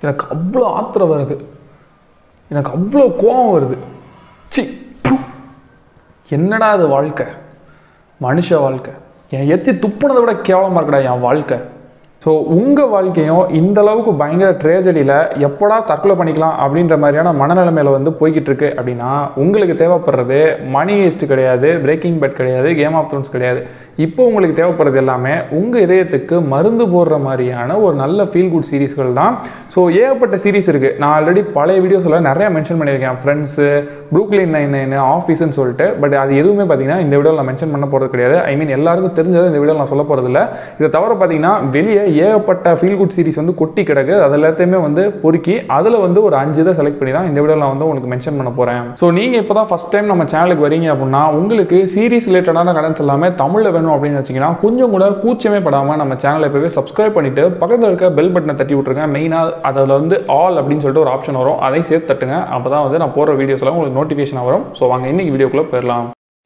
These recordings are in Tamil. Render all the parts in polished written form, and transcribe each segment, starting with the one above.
எனக்கு அவ்வளோ ஆத்திரம் வருது, எனக்கு அவ்வளோ கோபம் வருது. சி, என்னடா அது வாழ்க்கை, மனுஷ வாழ்க்கை. என் எத்தி துப்புனதை விட கேவலமாக இருக்கடா என் வாழ்க்கை. ஸோ உங்கள் வாழ்க்கையும் இந்த அளவுக்கு பயங்கர ட்ரேஜடியில் எப்போடா தற்கொலை பண்ணிக்கலாம் அப்படின்ற மாதிரியான மனநிலைமையில் வந்து போய்கிட்டு இருக்கு அப்படின்னா உங்களுக்கு தேவைப்படுறது மணி ஹெய்ஸ்ட் கிடையாது, பிரேக்கிங் பேட் கிடையாது, கேம் ஆஃப் த்ரோன்ஸ் கிடையாது. இப்போ உங்களுக்கு தேவைப்படுறது எல்லாமே உங்கள் இதயத்துக்கு மருந்து போடுற மாதிரியான ஒரு நல்ல ஃபீல் குட் சீரீஸ்கள் தான். ஸோ ஏகப்பட்ட சீரீஸ் இருக்குது. நான் ஆல்ரெடி பழைய வீடியோஸில் நிறைய மென்ஷன் பண்ணியிருக்கேன், ஃப்ரெண்ட்ஸு, ப்ரூக்லின் 99, ஆஃபீஸ்ன்னு சொல்லிட்டு. பட் அது எதுவுமே பார்த்தீங்கன்னா இந்த வீடியோவில் நான் மென்ஷன் பண்ண போகிறது கிடையாது. ஐ மீன் எல்லாருக்கும் தெரிஞ்சதை இந்த வீடியோவில் நான் சொல்ல போகிறதில்ல. இதை தவிர பார்த்தீங்கன்னா வெளியே ஏகப்பட்ட ஃபீல் குட் சீரிஸ் வந்து கொட்டி கிடக்கு. அது எல்லாத்தையுமே வந்து பொறுக்கி அதில் வந்து ஒரு 5 இதை செலக்ட் பண்ணி தான் இந்த வீடியோவில் நான் வந்து உங்களுக்கு மென்ஷன் பண்ண போகிறேன். ஸோ நீங்கள் இப்போ தான் ஃபஸ்ட் டைம் நம்ம சேனலுக்கு வரீங்க அப்படின்னா உங்களுக்கு சீரிஸ் ரிலேட்டடான கண்டென்ட்ஸ் எல்லாமே தமிழில் வேணும் அப்படின்னு வச்சிங்கன்னா கொஞ்சம் கூட கூச்சமே படாமல் நம்ம சேனலை எப்போவே சப்ஸ்கிரைப் பண்ணிவிட்டு பக்கத்தில் இருக்க பெல் பட்டனை தட்டி விட்ருங்க. மெயினாக அதில் வந்து ஆல் அப்படின்னு சொல்லிட்டு ஒரு ஆப்ஷன் வரும், அதையும் சேர்த்து தட்டுங்க. அப்போ தான் வந்து நான் போடுற வீடியோஸ்லாம் உங்களுக்கு நோட்டிஃபிகேஷன் வரும். ஸோ வாங்க இன்னைக்கு வீடியோக்குள்ளே போயிடலாம்.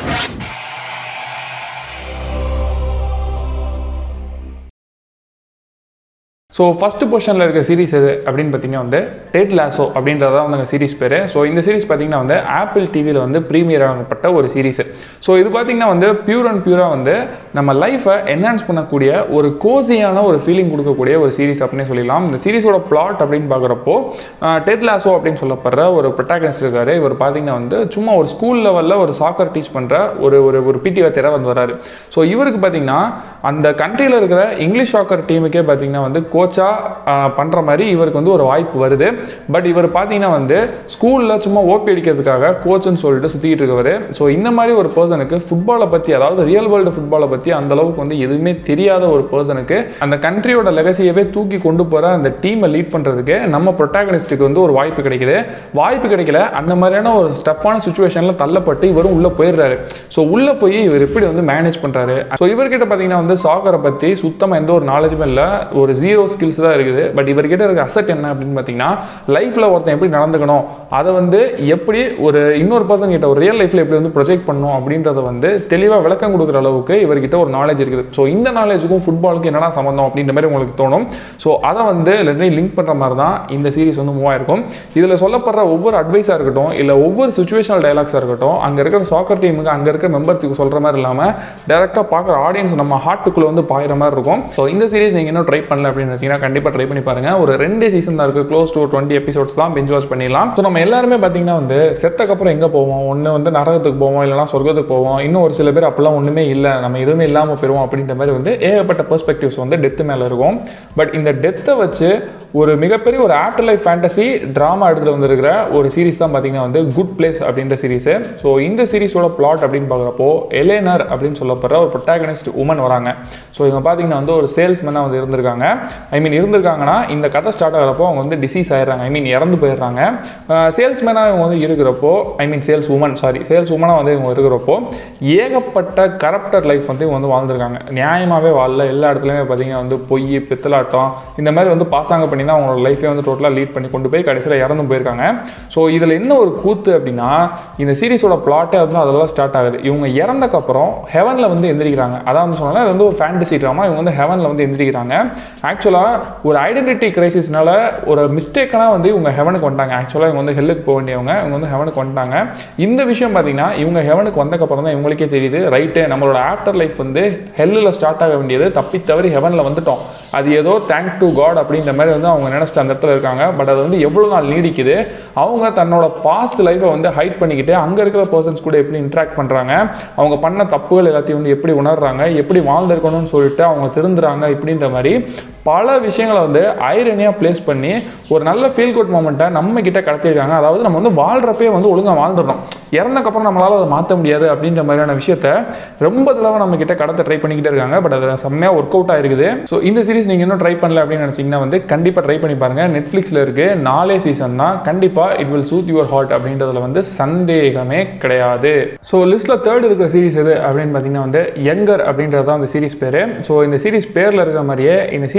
ஸோ ஃபஸ்ட்டு பொசிஷனில் இருக்க சீரிஸ் எது அப்படின்னு பார்த்தீங்கன்னா வந்து டெட் லாசோ அப்படின்றத வந்து அந்த சீரிஸ் பேர். ஸோ இந்த சீரிஸ் பார்த்தீங்கன்னா வந்து ஆப்பிள் டிவியில் வந்து ப்ரீமியர் ஆகப்பட்ட ஒரு சீரிஸ். ஸோ இது பார்த்தீங்கன்னா வந்து பியூராக வந்து நம்ம லைஃப்பை என்ஹான்ஸ் பண்ணக்கூடிய ஒரு கோசியான ஒரு ஃபீலிங் கொடுக்கக்கூடிய ஒரு சீரிஸ் அப்படின்னு சொல்லலாம். இந்த சீரிஸோட பிளாட் அப்படின்னு பார்க்குறப்போ டெட் லாசோ அப்படின்னு சொல்லப்படுற ஒரு ப்ரொட்டாகனிஸ்ட் இருக்காரு. இவர் பார்த்தீங்கன்னா வந்து சும்மா ஒரு ஸ்கூல் லெவலில் ஒரு சாக்கர் டீச் பண்ணுற ஒரு பிடி வாத்தியராக வந்து வராரு. ஸோ இவருக்கு பார்த்தீங்கன்னா அந்த கண்ட்ரியில் இருக்கிற இங்கிலீஷ் சாக்கர் டீமுக்கே பார்த்தீங்கன்னா வந்து கோச்சா பண்ணுற மாதிரி இவருக்கு வந்து ஒரு வாய்ப்பு வருது. பட் இவர் பார்த்தீங்கன்னா வந்து ஸ்கூலில் சும்மா ஓபி அடிக்கிறதுக்காக கோச்சுன்னு சொல்லிட்டு சுற்றிக்கிட்டு இருக்கவர். ஸோ இந்த மாதிரி ஒரு பர்சனுக்கு ஃபுட்பாலை பற்றி, அதாவது ரியல் வேர்ல்டு ஃபுட்பாலை பற்றி அந்த அளவுக்கு வந்து எதுவுமே தெரியாத ஒரு பர்சனுக்கு அந்த கண்ட்ரியோட லெகசியவே தூக்கி கொண்டு போகிற அந்த டீமை லீட் பண்ணுறதுக்கு நம்ம ப்ரொட்டாகனிஸ்ட்டுக்கு வந்து ஒரு வாய்ப்பு கிடைக்குது. வாய்ப்பு கிடைக்கல, அந்த மாதிரியான ஒரு ஸ்டஃப்பான சுச்சுவேஷனில் தள்ளப்பட்டு இவரும் உள்ளே போயிடுறாரு. ஸோ உள்ளே போய் இவர் எப்படி வந்து மேனேஜ் பண்ணுறாரு. ஸோ இவர்கிட்ட பார்த்தீங்கன்னா வந்து சாக்கரை பற்றி சுத்தமாக எந்த ஒரு நாலேஜுமே இல்லை, ஒரு ஜீரோ ஸ்கில்ஸ் தான் இருக்குது. பட் இவர்கிட்ட இருக்க அசெட் என்ன அப்படின்னு பார்த்தீங்கன்னா லைஃப்பில் ஒருத்தன் எப்படி நடந்துக்கணும், அதை வந்து எப்படி ஒரு இன்னொரு பர்சன் கிட்ட ஒரு ரியல் லைஃப்பில் எப்படி வந்து ப்ரொஜெக்ட் பண்ணணும் அப்படின்றத வந்து தெளிவாக விளக்கம் கொடுக்குற அளவுக்கு இவர்கிட்ட ஒரு நாலேஜ் இருக்குது. ஸோ இந்த நாலேஜுக்கும் ஃபுட்பாலுக்கும் என்னடா சம்பந்தம் அப்படின்ற மாதிரி உங்களுக்கு தோணும். ஸோ அதை வந்து ரெண்டையும் லிங்க் பண்ணுற மாதிரி தான் இந்த சீரிஸ் வந்து மூவ் ஆயிருக்கும். இதில் சொல்லப்படுற ஒவ்வொரு அட்வைஸாக இருக்கட்டும், இல்லை ஒவ்வொரு சுச்சுவேஷனல் டைலாக்ஸாக இருக்கட்டும், அங்கே இருக்கிற சாக்கர் டீமுக்கு அங்கே இருக்கிற மெம்பர்ஸுக்கு சொல்கிற மாதிரி இல்லாமல் டேரெக்டாக பார்க்குற ஆடியன்ஸ் நம்ம ஹார்ட்டுக்குள்ளே வந்து பாயிற மாதிரி இருக்கும். ஸோ இந்த சீரிஸ் நீங்கள் இன்னும் ட்ரை பண்ணல அப்படின்னு வச்சிங்கன்னா கண்டிப்பாக ட்ரை பண்ணி பாருங்க. ஒரு 2 சீசன் தான் இருக்குது, க்ளோஸ் டு 20 எபிசோட்ஸ் தான் பிஞ்ச் வாட்ச் பண்ணிடலாம். ஸோ நம்ம எல்லாருமே பார்த்தீங்கன்னா வந்து செத்தக்கப்புறம் எங்கே போவோம், ஒன்று வந்து நரகத்துக்கு போவோம், இல்லைனா சொர்க்கத்துக்கு போவோம். இன்னும் ஒரு சில பேர் அப்பெல்லாம் ஒன்றுமே இல்லை, நம்ம எதுவுமே இல்லாமல் போயிடுவோம் அப்படின்ற மாதிரி வந்து ஏகப்பட்ட பெர்ஸ்பெக்டிவ்ஸ் வந்து டெத்து மேலே இருக்கும். பட் இந்த டெத்தை வச்சு ஒரு மிகப்பெரிய ஒரு ஆஃப்டர் லைஃப் ஃபேண்டசி ட்ராமா எடுத்துகிட்டு வந்துருக்கிற ஒரு சீரிஸ் தான் பார்த்தீங்கன்னா வந்து குட் பிளேஸ் அப்படின்ற சீரிஸ். ஸோ இந்த சீரிஸோட பிளாட் அப்படின்னு பார்க்குறப்போ எலேனர் அப்படின்னு சொல்லப்படுற ஒரு ப்ரொட்டாகனிஸ்ட் உமன் வராங்க. ஸோ இவங்க பார்த்தீங்கன்னா வந்து ஒரு சேல்ஸ்மேனாக வந்து இருந்திருக்காங்க. ஐ மீன் இருந்திருக்காங்கன்னா இந்த கதை ஸ்டார்ட் ஆகிறப்போ அவங்க வந்து டிசீஸ் ஆயிடுறாங்க, ஐ மீன் இறந்து போயிடுறாங்க. சேல்ஸ்மேனாக இவங்க வந்து இருக்கிறப்போ, ஐ மீன் சேல்ஸ் உமனாக வந்து இவங்க இருக்கிறப்போ ஏகப்பட்ட கரப்டர் லைஃப் வந்து இவங்க வந்து வாழ்ந்துருக்காங்க. நியாயமாகவே வாழல, எல்லா இடத்துலையுமே பார்த்தீங்கன்னா வந்து பொய், பித்தலாட்டம், இந்த மாதிரி வந்து பாசாங்க பண்ணி தான் அவங்களோட லைஃபே வந்து டோட்டலாக லீட் பண்ணி கொண்டு போய் கடைசியில் இறந்து போயிருக்காங்க. ஸோ இதில் என்ன ஒரு கூத்து அப்படின்னா இந்த சீரிஸோட பிளாட்டே வந்து அதெல்லாம் ஸ்டார்ட் ஆகுது. இவங்க இறந்தக்கப்புறம் ஹெவனில் வந்து எந்திரிக்கிறாங்க. அதான் வந்து சொன்னால அது வந்து ஒரு ஃபேண்டசி ட்ராமா. இவங்க வந்து ஹெவனில் வந்து எந்திரிக்கிறாங்க. ஆக்சுவலாக ஒரு ஐடென்டிட்டி கிரைசிஸ்னால ஒரு மிஸ்டேக்காக வந்து இவங்க ஹெவனுக்கு வந்துட்டாங்க. ஆக்சுவலாக இவங்க வந்து ஹெல்லுக்கு போக வேண்டியவங்க, இவங்க வந்து ஹெவனுக்கு வந்துட்டாங்க. இந்த விஷயம் பார்த்தீங்கன்னா இவங்க ஹெவனுக்கு வந்தக்கப்புறம் தான் இவங்களுக்கே தெரியுது, ரைட்டு நம்மளோட ஆஃப்டர் லைஃப் வந்து ஹெல்லில் ஸ்டார்ட் ஆக வேண்டியது தப்பி தவறி ஹெவனில் வந்துட்டோம், அது ஏதோ தேங்க் டு காட் அப்படின்ற மாதிரி வந்து அவங்க நினச்சிட்டு அந்த இடத்துல இருக்காங்க. பட் அது வந்து எவ்வளோ நாள் நீடிக்குது, அவங்க தன்னோட பாஸ்ட் லைஃப்பை வந்து ஹைட் பண்ணிக்கிட்டு அங்கே இருக்கிற பர்சன்ஸ் கூட எப்படி இன்ட்ராக்ட் பண்ணுறாங்க, அவங்க பண்ண தப்புகள் எல்லாத்தையும் வந்து எப்படி உணர்றாங்க, எப்படி வாழ்ந்திருக்கணும்னு சொல்லிட்டு அவங்க திருந்துறாங்க, இப்படின்ற மாதிரி பல விஷயங்களை வந்து ஐரனியாக பிளேஸ் பண்ணி ஒரு நல்ல ஃபீல் குட் மூமெண்ட்டை நம்ம கிட்ட கடத்திருக்காங்க. அதாவது நம்ம வந்து வாழ்கிறப்பே வந்து ஒழுங்காக வாழ்ந்துடணும், இறந்தக்கப்புறம் நம்மளால் அதை மாற்ற முடியாது அப்படின்ற மாதிரியான விஷயத்த ரொம்ப தடவை நம்ம கிட்ட கடத்த ட்ரை பண்ணிக்கிட்டே இருக்காங்க. பட் அது செம்மையாக ஒர்க் அவுட் ஆயிருக்குது. ஸோ இந்த சீரிஸ் நீங்கள் இன்னும் ட்ரை பண்ணல அப்படின்னு நினச்சிங்கன்னா வந்து கண்டிப்பாக ட்ரை பண்ணி பாருங்கள். நெட்ஃப்ளிக்ஸில் இருக்குது, 4 சீசன் தான். கண்டிப்பாக it will suit your heart அப்படின்றதுல வந்து சந்தேகமே கிடையாது. ஸோ லிஸ்ட்டில் 3rd இருக்கிற சீரிஸ் எது அப்படின்னு பார்த்தீங்கன்னா வந்து யங்கர் அப்படின்றது தான் அந்த சீரிஸ் பேர். ஸோ இந்த சீரிஸ் பேரில் இருக்கிற மாதிரியே இந்த சீரிஸ்குள்ளே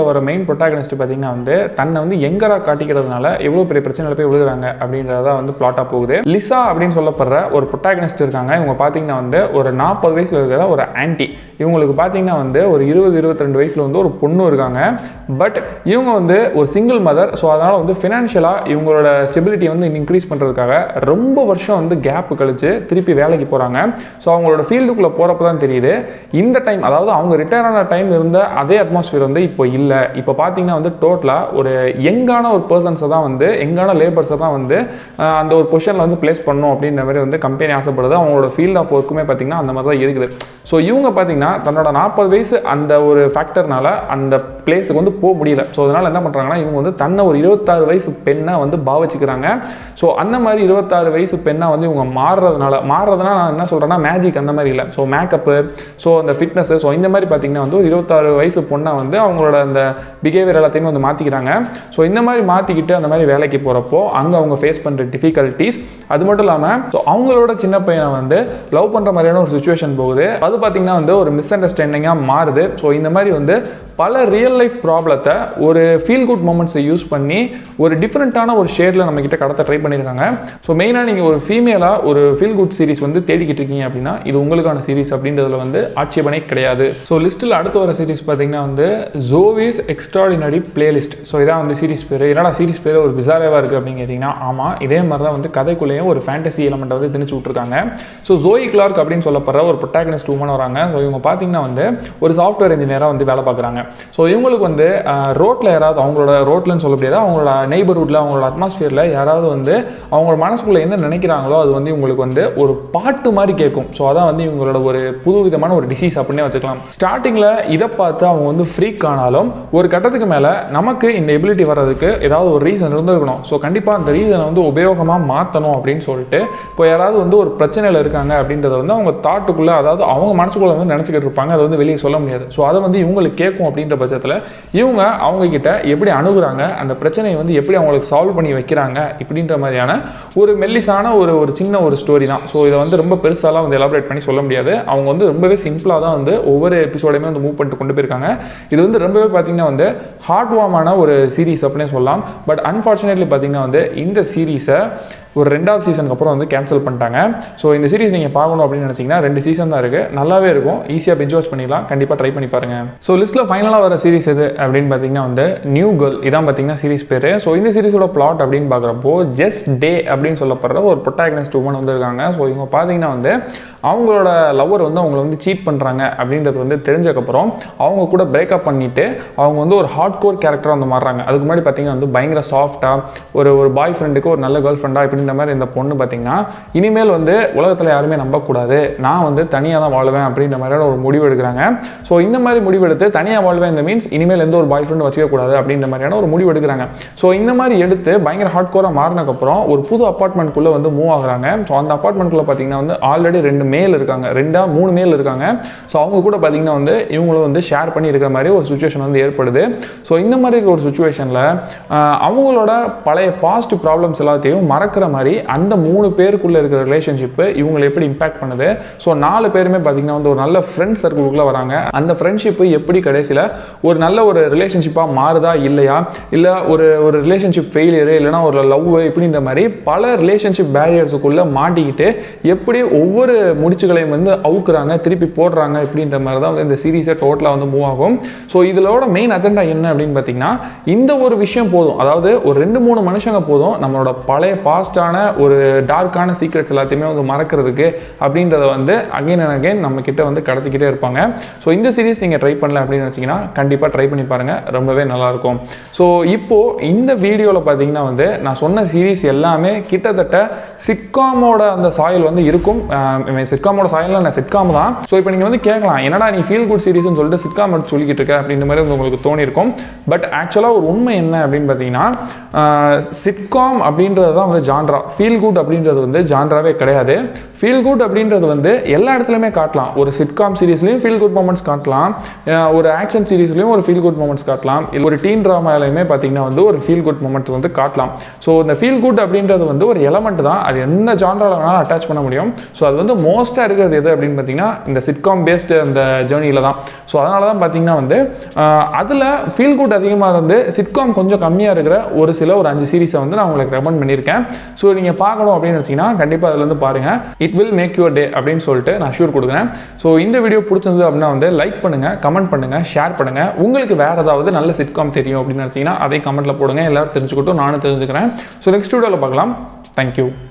வர மெயின் ப்ரொட்டாகனிஸ்ட் பார்த்தீங்கன்னா வந்து தன்னை வந்து எங்கராக காட்டிக்கிறதுனால எவ்வளோ பெரிய பிரச்சனையில் போய் விழுகிறாங்க அப்படின்றத வந்து பிளாட்டாக போகுது. லிசா அப்படின்னு சொல்லப்படுற ஒரு ப்ரொட்டாகனிஸ்ட் இருக்காங்க. இவங்க பார்த்தீங்கன்னா வந்து ஒரு 40 வயசில் இருக்கிற ஒரு ஆன்டி. இவங்களுக்கு பார்த்தீங்கன்னா வந்து ஒரு 20-22 வயசில் வந்து ஒரு பொண்ணு இருக்காங்க. பட் இவங்க வந்து ஒரு சிங்கிள் மதர். ஸோ அதனால் வந்து ஃபினான்ஷியலாக இவங்களோட ஸ்டெபிலிட்டியை வந்து இன்க்ரீஸ் பண்ணுறதுக்காக ரொம்ப வருஷம் வந்து கேப் கழிச்சு திருப்பி வேலைக்கு போகிறாங்க. ஸோ அவங்களோட ஃபீல்டுக்குள்ளே போகிறப்ப தான் தெரியுது இந்த டைம், அதாவது அவங்க ரிட்டையர் ஆன டைம் இருந்த அதே அட்மாஸ்பியர் வந்து இப்போ இல்லை. இப்போ பார்த்தீங்கன்னா வந்து டோட்டலாக ஒரு யங்கான ஒரு பர்சன்ஸை தான் வந்து யங்கான லேபர்ஸை தான் வந்து அந்த ஒரு பொசிஷனில் வந்து பிளேஸ் பண்ணணும் அப்படின்ற மாதிரி வந்து கம்பெனி ஆசைப்படுது. அவங்களோட ஃபீல்ட் ஆஃப் ஒர்க்குமே பார்த்தீங்கன்னா அந்த மாதிரி தான் இருக்குது. ஸோ இவங்க பார்த்தீங்கன்னா தன்னோட 40 வயசு அந்த ஒரு ஃபேக்டர்னால அந்த பிளேஸுக்கு வந்து போக முடியல. ஸோ அதனால் என்ன பண்ணுறாங்கன்னா இவங்க வந்து தன்னை ஒரு 26 வயசு பெண்ணை வந்து பாவிச்சுக்கிறாங்க. ஸோ அந்த மாதிரி 26 வயசு பெண்ணை வந்து இவங்க மாறுறதுனா நான் என்ன சொல்கிறேன்னா மேஜிக் அந்த மாதிரி இல்லை. ஸோ மேக்கப்பு, ஸோ அந்த ஃபிட்னஸ், ஸோ இந்த மாதிரி பார்த்தீங்கன்னா வந்து ஒரு 26 வயசு பொண்ணை வந்து அவங்களோட அந்த பிஹேவியர் எல்லாத்தையுமே வந்து மாற்றிக்கிறாங்க. ஸோ இந்த மாதிரி மாற்றிக்கிட்டு அந்த மாதிரி வேலைக்கு போகிறப்போ அங்கே அவங்க ஃபேஸ் பண்ணுற டிஃபிகல்ட்டிஸ், அது மட்டும் இல்லாமல் ஸோ அவங்களோட சின்ன பையனை வந்து லவ் பண்ணுற மாதிரியான ஒரு சுச்சுவேஷன் போகுது. அது பார்த்தீங்கன்னா வந்து ஒரு மிஸ் அண்டர்ஸ்டாண்டிங்காக மாறுது. ஸோ இந்த மாதிரி வந்து பல ரியல் லைஃப் ப்ராப்ளத்தை ஒரு ஃபீல் குட் மூமெண்ட்ஸை யூஸ் பண்ணி ஒரு டிஃப்ரெண்ட்டான ஒரு ஷேடில் நம்மக்கிட்ட கடத்த ட்ரை பண்ணியிருக்காங்க. ஸோ மெயினாக நீங்கள் ஒரு ஃபீமேலாக ஒரு ஃபீல் குட் சீரிஸ் வந்து தேடிக்கிட்டு இருக்கீங்க அப்படின்னா இது உங்களுக்கான சீரிஸ் அப்படின்றதுல வந்து ஆட்சேபனை கிடையாது. ஸோ லிஸ்ட்டில் அடுத்து வர சீரிஸ் பார்த்தீங்கன்னா வந்து ஜோவிஸ் எக்ஸ்ட்ராடினரி பிளேலிஸ்ட். ஸோ இதான் வந்து சீரிஸ் பேர். என்னடா சீரிஸ் பேர் ஒரு பிசாரேவாக இருக்குது அப்படின்னு கேட்டிங்கன்னா, ஆமாம், இதே மாதிரி தான் வந்து கதைக்குள்ளேயும் ஒரு ஃபேண்டசி எலமெண்ட்டை வந்து திணிச்சு விட்ருக்காங்க. ஸோ ஜோயி கிளார்க் அப்படின்னு சொல்லப்படுற ஒரு ப்ரொட்டாகனிஸ்ட் உமன் வராங்க. ஸோ இவங்க பார்த்தீங்கன்னா வந்து ஒரு சாஃப்ட்வேர் இன்ஜினியராக வந்து வேலை பார்க்குறாங்க. ஸோ இவங்களுக்கு வந்து ரோட்டில் யாராவது அவங்களோட ரோட்லன்னு சொல்ல முடியாது, அவங்களோட நெய்பர்ஹுட்டில் அவங்களோட அட்மாஸ்பியரில் யாராவது வந்து அவங்களோட மனசுக்குள்ளே என்ன நினைக்கிறாங்களோ அது வந்து இவங்களுக்கு வந்து ஒரு பாட்டு மாதிரி கேட்கும். ஸோ அதான் வந்து இவங்களோட ஒரு புது விதமான ஒரு டிசீஸ் அப்படின்னே வச்சுக்கலாம். ஸ்டார்டிங்கில் இதை பார்த்து அவங்க வந்து ஃப்ரீக் ஆனாலும் ஒரு கட்டத்துக்கு மேலே நமக்கு இந்த எபிலிட்டி வர்றதுக்கு ஏதாவது ஒரு ரீசன் இருந்திருக்கணும். ஸோ கண்டிப்பாக அந்த ரீசனை வந்து உபயோகமாக மாற்றணும் அப்படின்னு சொல்லிட்டு இப்போ யாராவது வந்து ஒரு பிரச்சனையில் இருக்காங்க அப்படின்றத வந்து அவங்க தாட்டுக்குள்ளே, அதாவது அவங்க மனசுக்குள்ளே வந்து நினச்சிக்கிட்டு இருப்பாங்க. அதை வந்து வெளியே சொல்ல முடியாது. ஸோ அதை வந்து இவங்களுக்கு கேட்கும் அப்படின்ற பட்சத்தில் இவங்க அவங்கக்கிட்ட எப்படி அணுகுறாங்க, அந்த பிரச்சனையை வந்து எப்படி அவங்களுக்கு சால்வ் பண்ணி வைக்கிறாங்க இப்படின்ற மாதிரியான ஒரு மெல்லிசான ஒரு சின்ன ஒரு ஸ்டோரி தான். ஸோ இதை வந்து ரொம்ப பெருசாலாம் வந்து எலாபரேட் பண்ணி சொல்ல முடியாது. அவங்க வந்து ரொம்பவே சிம்பிளாக தான் வந்து ஒவ்வொரு எபிசோடையுமே வந்து மூவ் பண்ணிட்டு கொண்டு போயிருக்காங்க. இது வந்து ரொம்பவே பார்த்தீங்கன்னா வந்து ஹார்ட் வார்மான ஒரு சீரீஸ் அப்படின்னே சொல்லலாம். பட் அன்ஃபார்ச்சுனேட்லி பார்த்தீங்கன்னா வந்து இந்த சீரீஸை ஒரு 2வது சீசனுக்கு அப்புறம் வந்து கேன்சல் பண்ணிட்டாங்க. ஸோ இந்த சீரிஸ் நீங்கள் பார்க்கணும் அப்படின்னு நினச்சிங்கன்னா 2 சீசன் தான் இருக்குது. நல்லாவே இருக்கும், ஈஸியாக பிஞ்ச் வாட்ச் பண்ணிடலாம். கண்டிப்பாக ட்ரை பண்ணி பாருங்கள். ஸோ லிஸ்ட்டில் ஃபைனலாக வர சீரிஸ் எது அப்படின்னு பார்த்தீங்கன்னா வந்து நியூ கேர்ள். இதான் பார்த்தீங்கன்னா சீரிஸ் பேர். ஸோ இந்த சீரிஸோட பிளாட் அப்படின்னு பார்க்குறப்போ ஜஸ்ட் டே அப்படின்னு சொல்லப்படுற ஒரு ப்ரொட்டாகனிஸ்ட் உமன் வந்து இருக்காங்க. ஸோ இவங்க பார்த்தீங்கன்னா வந்து அவங்களோட லவ்வர் வந்து அவங்களை வந்து சீட் பண்ணுறாங்க அப்படின்றது வந்து தெரிஞ்சக்கப்புறம் அவங்க கூட பிரேக்கப் பண்ணிவிட்டு அவங்க வந்து ஒரு ஹார்ட் கோர் கேரக்டராக வந்து மாறுறாங்க. அதுக்கு முன்னாடி பார்த்தீங்கன்னா வந்து பயங்கர சாஃப்டாக ஒரு பாய் ஃப்ரெண்டுக்கு ஒரு நல்ல கேர்ள் ஃப்ரெண்டாக அப்படின்ற மாதிரி இந்த பொண்ணு பார்த்தீங்கன்னா இனிமேல் வந்து உலகத்தில் யாருமே நம்பக்கூடாது, நான் வந்து தனியாக தான் வாழ்வேன் அப்படின்ற மாதிரியான ஒரு முடிவு எடுக்கிறாங்க. ஸோ இந்த மாதிரி முடிவெடுத்து தனியாக வாழ்வேன், இந்த மீன்ஸ் இனிமேல் எந்த ஒரு பாய் ஃப்ரெண்டும் வச்சுக்கக்கூடாது அப்படின்ற மாதிரியான ஒரு முடிவு எடுக்கிறாங்க. ஸோ இந்த மாதிரி எடுத்து பயங்கர ஹார்ட் கோராக மாறினதுக்கப்புறம் ஒரு புது அப்பார்ட்மெண்ட்குள்ளே வந்து மூவ் ஆகுறாங்க. ஸோ அந்த அப்பார்ட்மெண்ட்குள்ளே பார்த்தீங்கன்னா வந்து ஆல்ரெடி 2 மேல் இருக்காங்க, 2-3 மேல் இருக்காங்க. ஸோ அவங்க கூட பார்த்தீங்கன்னா வந்து இவங்களும் வந்து ஷேர் பண்ணி இருக்கிற மாதிரி ஒரு சுச்சுவேஷன் வந்து ஏற்படுது. ஸோ இந்த மாதிரி இருக்கிற ஒரு சுச்சுவேஷனில் அவங்களோட பழைய பாஸ்ட் ப்ராப்ளம்ஸ் எல்லாத்தையும் மறக்கிற மாதிரி அந்த 3 பேருக்குள்ளே இருக்கிற ரிலேஷன்ஷிப்பு இவங்களை எப்படி இம்பாக்ட் பண்ணுது. ஸோ 4 பேருமே பார்த்தீங்கன்னா வந்து ஒரு நல்ல ஃப்ரெண்ட்ஸ் சர்க்கிளுக்குள்ளே வராங்க. அந்த ஃப்ரெண்ட்ஷிப்பு எப்படி கடைசியில் ஒரு நல்ல ஒரு ரிலேஷன்ஷிப்பாக மாறுதா இல்லையா, இல்லை ஒரு ரிலேஷன்ஷிப் ஃபெயிலியரு, இல்லைனா ஒரு லவ் இப்படின்ற மாதிரி பல ரிலேஷன்ஷிப் பேரியர்ஸுக்குள்ளே மாட்டிக்கிட்டு எப்படி ஒவ்வொரு முடிச்சுகளையும் வந்து அவுக்குறாங்க, திருப்பி போடுறாங்க இப்படின்ற மாதிரி தான் வந்து இந்த சீரீஸை டோட்டலாக வந்து மூவ் ஆகும். ஸோ இதோட மெயின் அஜெண்டா என்ன அப்படின்னு பார்த்தீங்கன்னா இந்த ஒரு விஷயம் போதும், அதாவது ஒரு 2-3 மனுஷங்க போதும் நம்மளோட பழைய பாஸ்டான ஒரு டார்க்கான சீக்ரெட்ஸ் எல்லாத்தையுமே வந்து மறக்கிறதுக்கு அப்படின்றத வந்து அகைன் அண்ட் அகைன் நம்ம கிட்ட வந்து கடத்திக்கிட்டே இருப்பாங்க. ஸோ இந்த சீரீஸ் நீங்கள் ட்ரை பண்ணல அப்படின்னு வச்சிங்கன்னா கண்டிப்பாக ட்ரை பண்ணி பாருங்கள், ரொம்பவே நல்லாயிருக்கும். ஸோ இப்போது இந்த வீடியோவில் பார்த்தீங்கன்னா வந்து நான் சொன்ன சீரீஸ் எல்லாமே கிட்டத்தட்ட சிட்காமோட அந்த சாயல் வந்து இருக்கும். சிட்காமோட சாயலில் நான் சிட்காம் தான். ஸோ இப்போ நீங்கள் வந்து கேட்கலாம், என்னடா நீ ஃபீல் குட் சீரீஸ்னு சொல்லிட்டு சிட்காம் எடுத்து சொல்லிக்கிட்டு இருக்க அப்படின்ற மாதிரி வந்து உங்களுக்கு தோணியிருக்கும். பட் ஆக்சுவலாக ஒரு உண்மை என்ன அப்படின்னு பார்த்தீங்கன்னா சிட்காம் அப்படின்றது தான் வந்து ஜான்ரா. ஜான்ரா. ஃபீல் குட் அப்படின்றது வந்து ஜான்ராவே கிடையாது. ஃபீல் குட் அப்படின்றது வந்து எல்லா இடத்துலையுமே காட்டலாம். ஒரு சிட்காம் சீரீஸ்லையும் ஃபீல் குட் மூமெண்ட்ஸ் காட்டலாம், ஒரு ஆக்ஷன் சீரீஸ்லையும் ஒரு ஃபீல் குட் மூமெண்ட்ஸ் காட்டலாம், இல்லை ஒரு டீன் ட்ராமாலையுமே பார்த்தீங்கன்னா வந்து ஒரு ஃபீல் குட் மூமெண்ட்ஸ் வந்து காட்டலாம். ஸோ இந்த ஃபீல் குட் அப்படின்றது வந்து ஒரு எலமெண்ட் தான். அது எந்த ஜான்ராவில் வேணாலும் அட்டாச் பண்ண முடியும். ஸோ அது வந்து மோஸ்ட்டாக இருக்கிறது எது அப்படின்னு பார்த்தீங்கன்னா இந்த சிட்காம் பேஸ்டு அந்த ஜேர்னியில் தான். ஸோ அதனால தான் பார்த்தீங்கன்னா வந்து அதில் ஃபீல் குட் அதிகமாக இருந்து சிட்காம் கொஞ்சம் கம்மியாக இருக்கிற ஒரு 5 சீரீஸை வந்து நான் உங்களுக்கு ரெக்கமெண்ட் பண்ணியிருக்கேன். ஸோ நீங்கள் பார்க்கணும் அப்படின்னு வச்சிங்கன்னா கண்டிப்பாக அதில் வந்து பாருங்கள். It will make your day அப்படின்னு சொல்லிட்டு நான் ஷூர் கொடுக்குறேன். ஸோ இந்த வீடியோ பிடிச்சிருந்தது அப்படின்னா வந்து லைக் பண்ணுங்கள், கமெண்ட் பண்ணுங்கள், ஷேர் பண்ணுங்கள். உங்களுக்கு வேறு ஏதாவது நல்ல சிட்காம் தெரியும் அப்படின்னு நினச்சிங்கன்னா அதை கமெண்ட்டில் போடுங்க. எல்லாரும் தெரிஞ்சுக்கிட்டும் நானும் தெரிஞ்சுக்கிறேன். ஸோ நெக்ஸ்ட் வீடியோவில் பார்க்கலாம். தேங்க்யூ.